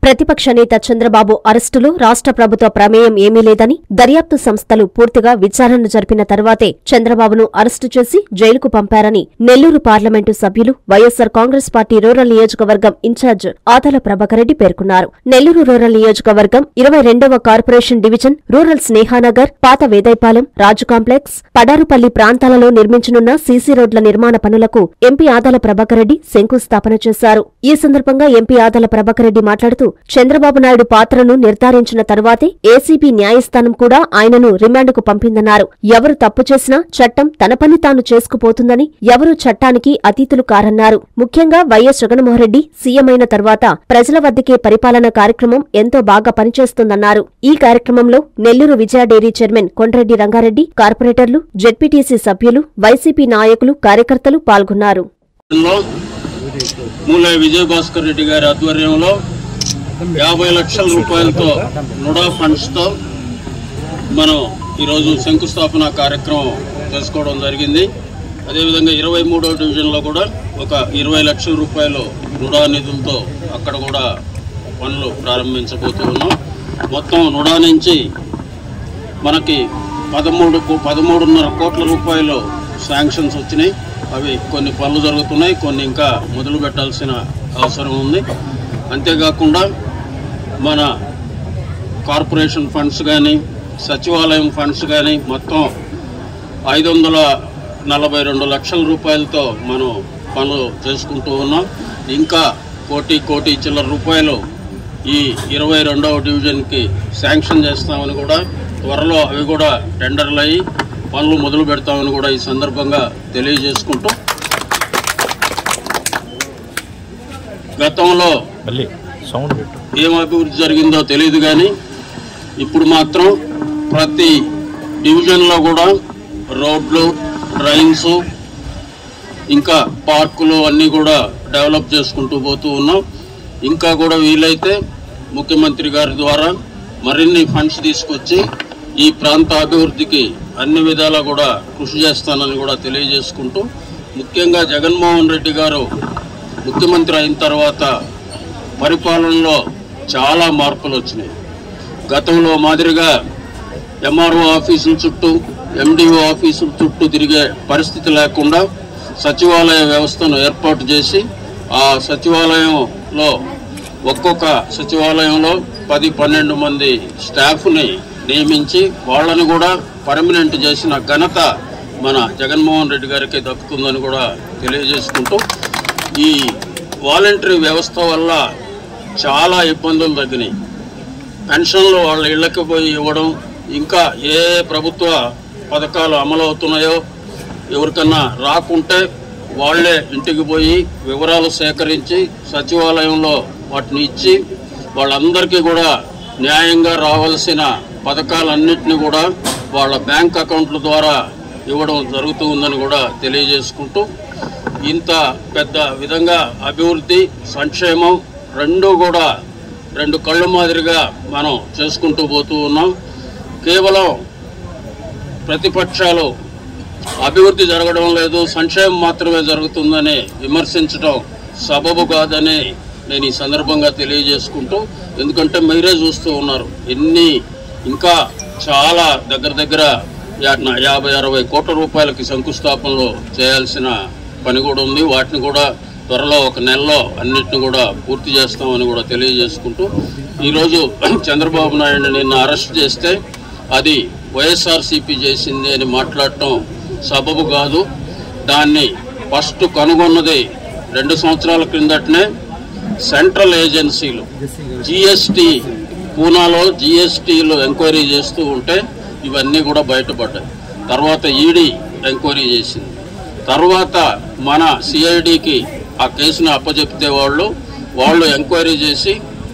ప్రతిపక్ష నేత చంద్రబాబు అరెస్టులో రాష్ట్ర ప్రభుత్వ ప్రమేయం ఏమీ లేదని దర్యాప్తు సంస్థలు పూర్తిగా విచారణ జరిపిన తర్వాతే చంద్రబాబును అరెస్టు చేసి జైలుకు పంపారని నెల్లూరు పార్లమెంటు సభ్యులు వైఎస్సార్ కాంగ్రెస్ పార్టీ రూరల్ నియోజకవర్గం ఇన్ఛార్జ్ ఆదాల ప్రభాకర్ రెడ్డి పేర్కొన్నారు. నెల్లూరు రూరల్ నియోజకవర్గం 22వ కార్పొరేషన్ డివిజన్ రూరల్ స్నేహానగర్, పాత వేదైపాలెం, రాజు కాంప్లెక్స్, పడారుపల్లి ప్రాంతాలలో నిర్మించనున్న సీసీ రోడ్ల నిర్మాణ పనులకు ఎంపీ ఆదాల ప్రభాకర్ రెడ్డి శంకుస్థాపన చేశారు. ఈ సందర్భంగా ఎంపీ ఆదాల ప్రభాకర్ రెడ్డి మాట్లాడుతూ చంద్రబాబు నాయుడు పాత్రను నిర్ధారించిన తర్వాతే ఏసీబీ న్యాయస్థానం కూడా ఆయనను రిమాండ్కు పంపిందన్నారు. ఎవరు తప్పు చేసినా చట్టం తన పని తాను చేసుకుపోతుందని, ఎవరూ చట్టానికి అతీతులు కారన్నారు. ముఖ్యంగా వైఎస్ జగన్మోహన్రెడ్డి సీఎం అయిన తర్వాత ప్రజల వద్దకే పరిపాలన కార్యక్రమం ఎంతో బాగా పనిచేస్తుందన్నారు. ఈ కార్యక్రమంలో నెల్లూరు విజయ డైరీ చైర్మన్ కొండ్రెడ్డి రంగారెడ్డి, కార్పొరేటర్లు, జెడ్పీటీసీ సభ్యులు, వైసీపీ నాయకులు, కార్యకర్తలు పాల్గొన్నారు. విజయభాస్కర్ రెడ్డి గారి ఆధ్వర్యంలో 50 లక్షల రూపాయలతో నుడా ఫండ్స్తో మనం ఈరోజు శంకుస్థాపన కార్యక్రమం చేసుకోవడం జరిగింది. అదేవిధంగా 23వ డివిజన్లో కూడా ఒక 20 లక్షల రూపాయలు నుడా నిధులతో అక్కడ కూడా పనులు ప్రారంభించబోతూ ఉన్నాం. మొత్తం నుడా నుంచి మనకి 13.5 కోట్ల రూపాయలు శాంక్షన్స్ వచ్చినాయి. అవి కొన్ని పనులు జరుగుతున్నాయి, కొన్ని ఇంకా మొదలు పెట్టాల్సిన అవసరం ఉంది. అంతేకాకుండా మన కార్పొరేషన్ ఫండ్స్ కానీ, సచివాలయం ఫండ్స్ కానీ మొత్తం 542 లక్షల రూపాయలతో మనం పనులు చేసుకుంటూ ఉన్నాం. ఇంకా కోటి చిల్లర రూపాయలు ఈ 22వ డివిజన్కి శాంక్షన్ చేస్తామని కూడా, త్వరలో అవి కూడా టెండర్లు అయ్యి పనులు మొదలు పెడతామని కూడా ఈ సందర్భంగా తెలియజేసుకుంటూ, గతంలో ఏం అభివృద్ధి జరిగిందో తెలియదు కానీ ఇప్పుడు మాత్రం ప్రతి డివిజన్లో కూడా రోడ్లు, డ్రైన్స్, ఇంకా పార్కులు అన్నీ కూడా డెవలప్ చేసుకుంటూ పోతూ ఉన్నాం. ఇంకా కూడా వీలైతే ముఖ్యమంత్రి గారి ద్వారా మరిన్ని ఫండ్స్ తీసుకొచ్చి ఈ ప్రాంత అభివృద్ధికి అన్ని విధాలా కూడా కృషి చేస్తానని కూడా తెలియజేసుకుంటూ, ముఖ్యంగా జగన్మోహన్ రెడ్డి గారు ముఖ్యమంత్రి అయిన తర్వాత పరిపాలనలో చాలా మార్పులు వచ్చినాయి. గతంలో మాదిరిగా ఎంఆర్ఓ ఆఫీసుల చుట్టూ, ఎండిఓ ఆఫీసుల చుట్టూ తిరిగే పరిస్థితి లేకుండా సచివాలయ వ్యవస్థను ఏర్పాటు చేసి, ఆ సచివాలయంలో ఒక్కొక్క సచివాలయంలో 10-12 మంది స్టాఫ్ని నియమించి వాళ్ళని కూడా పర్మనెంట్ చేసిన ఘనత మన జగన్మోహన్ రెడ్డి గారికి దక్కుతుందని కూడా తెలియజేసుకుంటూ, ఈ వాలంటరీ వ్యవస్థ వల్ల చాలా ఇబ్బందులు తగ్గినాయి. పెన్షన్లు వాళ్ళ ఇళ్లకి పోయి ఇవ్వడం, ఇంకా ఏ ప్రభుత్వ పథకాలు అమలు అవుతున్నాయో ఎవరికన్నా రాకుంటే వాళ్లే ఇంటికి పోయి వివరాలు సేకరించి సచివాలయంలో వాటిని ఇచ్చి వాళ్ళందరికీ కూడా న్యాయంగా రావాల్సిన పథకాలన్నింటినీ కూడా వాళ్ళ బ్యాంక్ అకౌంట్ల ద్వారా ఇవ్వడం జరుగుతూ ఉందని కూడా తెలియజేసుకుంటూ, ఇంత పెద్ద విధంగా అభివృద్ధి, సంక్షేమం రెండూ కూడా రెండు కళ్ళు మాదిరిగా మనం చేసుకుంటూ పోతూ ఉన్నాం. కేవలం ప్రతిపక్షాలు అభివృద్ధి జరగడం లేదు, సంక్షేమం మాత్రమే జరుగుతుందని విమర్శించడం సబబు కాదని నేను ఈ సందర్భంగా తెలియజేసుకుంటూ, ఎందుకంటే మీరే చూస్తూ ఉన్నారు ఇంకా చాలా దగ్గర 50-60 కోట్ల రూపాయలకి శంకుస్థాపనలు చేయాల్సిన పని కూడా ఉంది. వాటిని కూడా త్వరలో ఒక నెలలో అన్నిటిని కూడా పూర్తి చేస్తామని కూడా తెలియజేసుకుంటూ, ఈరోజు చంద్రబాబు నాయుడు నిన్న అరెస్ట్ చేస్తే అది వైఎస్ఆర్సీపీ చేసింది అని మాట్లాడటం సబబు కాదు. దాన్ని ఫస్ట్ కనుగొన్నది 2 సంవత్సరాల క్రిందటనే సెంట్రల్ ఏజెన్సీలు జిఎస్టీ, పూనాలో జిఎస్టీలు ఎంక్వైరీ చేస్తూ ఉంటే ఇవన్నీ కూడా బయటపడ్డాయి. తర్వాత ఈడీ ఎంక్వైరీ చేసింది. తర్వాత మన సిఐడికి ఆ కేసును అప్పచెప్తే వాళ్ళు ఎంక్వైరీ చేసి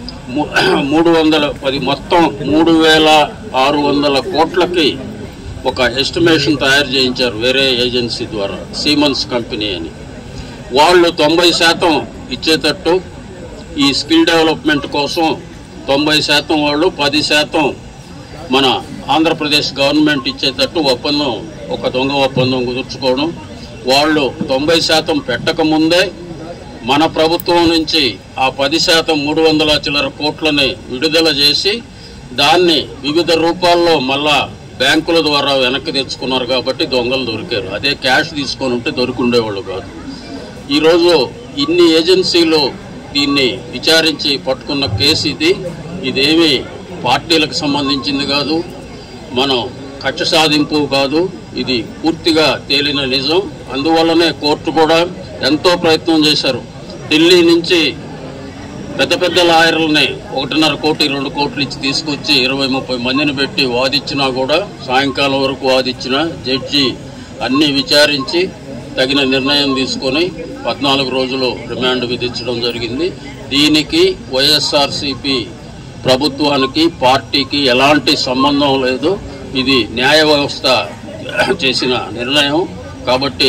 310 మొత్తం 3600 కోట్లకి ఒక ఎస్టిమేషన్ తయారు చేయించారు వేరే ఏజెన్సీ ద్వారా, సీమన్స్ కంపెనీ అని. వాళ్ళు 90% ఇచ్చేటట్టు, ఈ స్కిల్ డెవలప్మెంట్ కోసం 90% వాళ్ళు, 10% మన ఆంధ్రప్రదేశ్ గవర్నమెంట్ ఇచ్చేటట్టు ఒప్పందం, ఒక దొంగ ఒప్పందం కుదుర్చుకోవడం. వాళ్ళు 90% పెట్టకముందే మన ప్రభుత్వం నుంచి ఆ 10% 300 చిల్లర కోట్లని విడుదల చేసి దాన్ని వివిధ రూపాల్లో మళ్ళా బ్యాంకుల ద్వారా వెనక్కి తెచ్చుకున్నారు కాబట్టి దొంగలు దొరికారు. అదే క్యాష్ తీసుకొని ఉంటే దొరికిండేవాళ్ళు కాదు. ఈరోజు ఇన్ని ఏజెన్సీలు దీన్ని విచారించి పట్టుకున్న కేసు ఇదేమీ పార్టీలకు సంబంధించింది కాదు, మనం కక్ష సాధింపు కాదు, ఇది పూర్తిగా తేలిన నిజం. అందువల్లనే కోర్టు కూడా ఎంతో ప్రయత్నం చేశారు. ఢిల్లీ నుంచి పెద్ద పెద్ద లాయర్లని 1.5 కోటి 2 కోట్లు ఇచ్చి తీసుకొచ్చి 20-30 మందిని పెట్టి వాదించినా కూడా సాయంకాలం వరకు వాదించిన జడ్జి అన్నీ విచారించి తగిన నిర్ణయం తీసుకొని 14 రోజులు రిమాండ్ విధించడం జరిగింది. దీనికి వైఎస్ఆర్సీపీ ప్రభుత్వానికి పార్టీకి ఎలాంటి సంబంధం లేదు. ఇది న్యాయ వ్యవస్థ చేసిన నిర్ణయం. కాబట్టి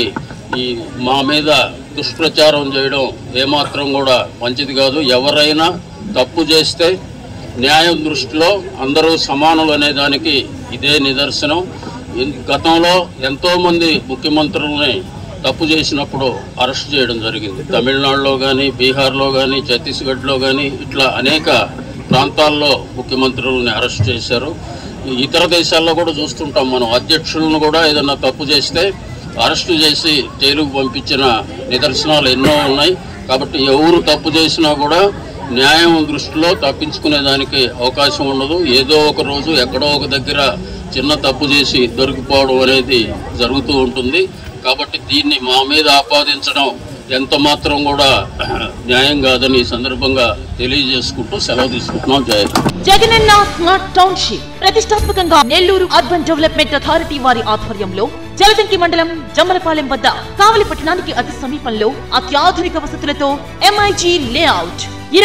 మా మీద దుష్ప్రచారం చేయడం ఏమాత్రం కూడా మంచిది కాదు. ఎవరైనా తప్పు చేస్తే న్యాయం దృష్టిలో అందరూ సమానులు అనే దానికి ఇదే నిదర్శనం. గతంలో ఎంతోమంది ముఖ్యమంత్రులని తప్పు చేసినప్పుడు అరెస్ట్ చేయడం జరిగింది. తమిళనాడులో కానీ, బీహార్లో కానీ, ఛత్తీస్గఢ్లో కానీ ఇట్లా అనేక ప్రాంతాల్లో ముఖ్యమంత్రులని అరెస్ట్ చేశారు. ఇతర దేశాల్లో కూడా చూస్తుంటాం మనం. అధ్యక్షులను కూడా ఏదన్నా తప్పు చేస్తే అరెస్టు చేసి జైలుకు పంపించిన నిదర్శనాలు ఎన్నో ఉన్నాయి. కాబట్టి ఎవరు తప్పు చేసినా కూడా న్యాయం దృష్టిలో తప్పించుకునేదానికి అవకాశం ఉండదు. ఏదో ఒక రోజు ఎక్కడో ఒక దగ్గర చిన్న తప్పు చేసి దొరికిపోవడం అనేది జరుగుతూ ఉంటుంది. కాబట్టి దీన్ని మా మీద ఆపాదించడం ఎంత మాత్రం కూడా న్యాయం కాదని ఈ సందర్భంగా తెలియజేసుకుంటూ సెలవు తీసుకుంటున్నాం. జగనన్న స్మార్ట్ టౌన్షిప్ ప్రతిష్టాత్మకంగా నెల్లూరు అర్బన్ డెవలప్మెంట్ అథారిటీ వారి ఆధ్వర్యంలో జలదంకి మండలం జమ్మలపాలెం వద్ద కావలి పట్టణానికి అతి సమీపంలో అత్యాధునిక వసతులతో MIG లేఅవుట్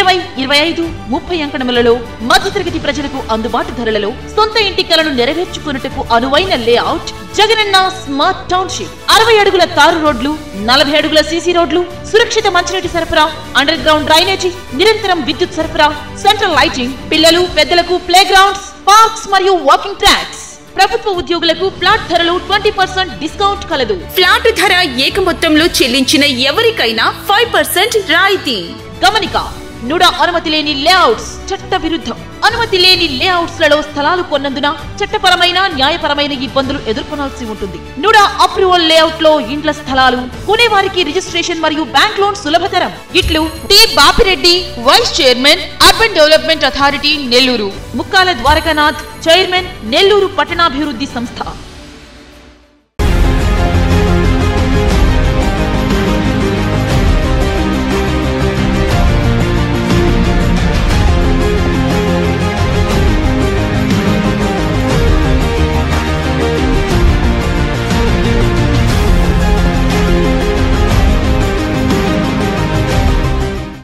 20-25-30 అంకణములలో మధ్యతరగతి ప్రజలకు అందుబాటు ధరలలో సొంత ఇంటి కలను నెరవేర్చుకున్నట్టుకు అనువైన లేఅవుట్ జగనన్న స్మార్ట్ టౌన్షిప్. 60 అడుగుల తారు రోడ్లు, 40 అడుగుల సీసీ రోడ్లు, సురక్షిత మంచినీటి సరఫరా, అండర్ గ్రౌండ్ డ్రైనేజీ, నిరంతరం విద్యుత్ సరఫరా, సెంట్రల్ లైటింగ్, పిల్లలు పెద్దలకు ప్లే గ్రౌండ్స్, పార్క్స్ మరియు వాకింగ్ ట్రాక్స్. ప్రభుత్వ ఉద్యోగులకు ఫ్లాట్ ధరలు 20% డిస్కౌంట్ కలదు. ఫ్లాట్ ధర ఏక మొత్తంలో చెల్లించిన ఎవరికైనా 5% రాయితీ. గమనిక: నుడా అనుమతి లేని లేఅవుట్స్ చట్ట విరుద్ధం. అనుమతి లేని లేఅవుట్స్ లలో స్థలాలు కొన్నందున చట్టపరమైన న్యాయపరమైన ఇబ్బందులు ఎదుర్కొనాల్సి ఉంటుంది. నుడా అప్రూవల్ లేఅవుట్ లో ఇండ్ల స్థలాలు కొనేవారికి రిజిస్ట్రేషన్ మరియు బ్యాంక్ లోన్ సులభతరం. ఇట్లు T Bapireddy, vice chairman, urban development authority Nellore. Mukkala Dwarakanath, chairman, Nellore పట్టణాభివృద్ధి సంస్థ.